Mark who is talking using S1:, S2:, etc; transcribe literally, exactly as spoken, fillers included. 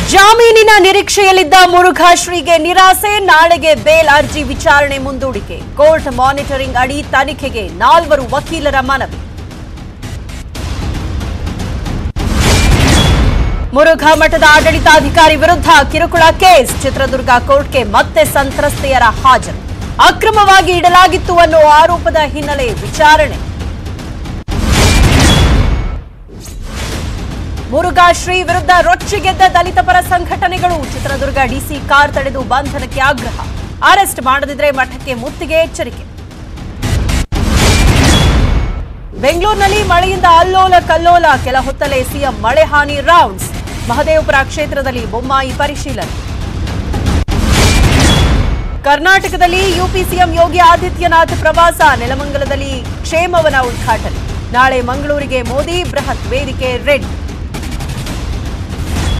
S1: ಜಾಮೀನಿನ ನಿರೀಕ್ಷೆಯಲ್ಲಿದ್ದ ಮುರುಘಾ ಶ್ರೀಗೆ ನಿರಾಸೆ. ನಾಳೆಗೆ ಬೇಲ್ ಅರ್ಜಿ ವಿಚಾರಣೆ ಮುಂದೂಡಿಕೆ. ಕೋರ್ಟ್ ಮಾನಿಟರಿಂಗ್ ಅಡಿ ತನಿಖೆಗೆ ನಾಲ್ವರು ವಕೀಲರ ಮನವಿ. ಮುರುಘಾ ಮಠದ ಆಡಳಿತಾಧಿಕಾರಿ ವಿರುದ್ಧ ಕಿರುಕುಳ ಕೇಸ್. ಚಿತ್ರದುರ್ಗ ಕೋರ್ಟ್ಗೆ ಮತ್ತೆ ಸಂತ್ರಸ್ತೆಯರ ಹಾಜರು. ಅಕ್ರಮವಾಗಿ ಇಡಲಾಗಿತ್ತು ಅನ್ನೋ ಆರೋಪದ ಹಿನ್ನೆಲೆ ವಿಚಾರಣೆ. ಮುರುಘಾ ಶ್ರೀ ವಿರುದ್ಧ ರೊಚ್ಚಿಗೆದ್ದ ದಲಿತ ಪರ ಸಂಘಟನೆಗಳು. ಚಿತ್ರದುರ್ಗ ಡಿಸಿ ಕಾರ್ ತಡೆದು ಬಂಧನಕ್ಕೆ ಆಗ್ರಹ. ಅರೆಸ್ಟ್ ಮಾಡದಿದ್ರೆ ಮಠಕ್ಕೆ ಮುತ್ತಿಗೆ ಎಚ್ಚರಿಕೆ. ಬೆಂಗಳೂರಿನಲ್ಲಿ ಮಳೆಯಿಂದ ಅಲ್ಲೋಲ ಕಲ್ಲೋಲ. ಕೆಲ ಹೊತ್ತಲೇ ಸಿಎಂ ಮಳೆ ಹಾನಿ ರೌಂಡ್ಸ್. ಮಹದೇವಪುರ ಕ್ಷೇತ್ರದಲ್ಲಿ ಬೊಮ್ಮಾಯಿ ಪರಿಶೀಲನೆ. ಕರ್ನಾಟಕದಲ್ಲಿ ಯುಪಿ ಸಿಎಂ ಯೋಗಿ ಆದಿತ್ಯನಾಥ್ ಪ್ರವಾಸ. ನೆಲಮಂಗಲದಲ್ಲಿ ಕ್ಷೇಮವನ ಉದ್ಘಾಟನೆ. ನಾಳೆ ಮಂಗಳೂರಿಗೆ ಮೋದಿ. ಬೃಹತ್ ವೇದಿಕೆ ರೆಡಿ.